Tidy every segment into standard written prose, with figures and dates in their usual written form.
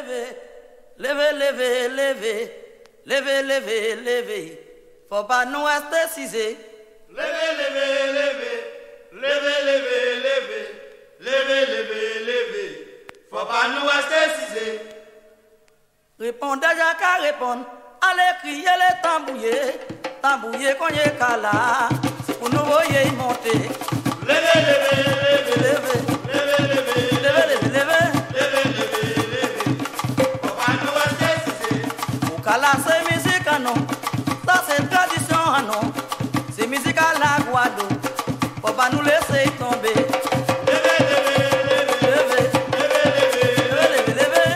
lever, lever, lever, lever, lever, lever, lever. Faut pas nous rester cisés. Lever, lever, lever, lever, lever, lever, lever, lever, lever. Faut pas nous rester cisés. Répondez déjà qu'à répondre. Allez crier les tambouillés, tambouillés qu'on y est là. C'est pour nous voyer monter. Lever, lever, lever, Lever, lever, lever, lever, lever, lever. lever, lever, lever. Faut pas nous rester cisés. Pour qu'à c'est musique à nous. Ça c'est tradition à nous. C'est musique à la Guadeloupe. Faut pas nous laisser tomber. Lever, lever, lever, Lever, lever, lever, lever, lever.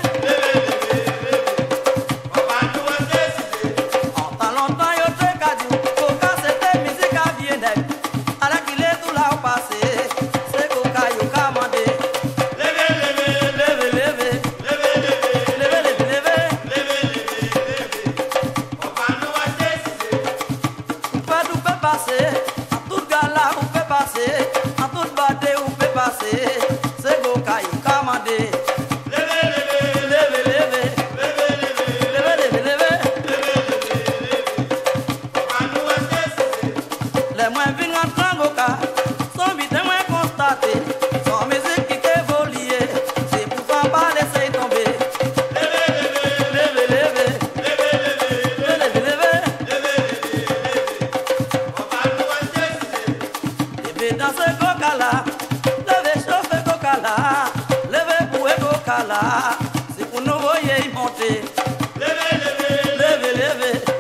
faut pas nous rester cisés. En tant longtemps, yo te kadou. Faut qu'à cette musique à bien nègre. À la qu'il est tout là au passé. C'est coca yo commandé. Lever, lever, Lever, lever, lever, lever, lever, lever, lever. lever, lever, lever. Faut pas nous rester cisés. Tout peut passer, en toute gala on peut passer, en toute bataille on peut passer. C'est coca yo commandé. Lever, lever, Lever, lever, lever, lever, lever, lever, lever. faut pas nous rester cisés. Les moins viennent rentrer en coca, sont vite moins constatés. Sans musique qui évolue, c'est pour pas laisser tomber. Lever, lever, Lever, lever, lever, lever, lever, lever. faut pas nous rester cisés. Lever dans ce coca là, lever chauffer coca là, lever pour coca là, c'est pour nous voyer monter. Lever, lever, Lever, lever,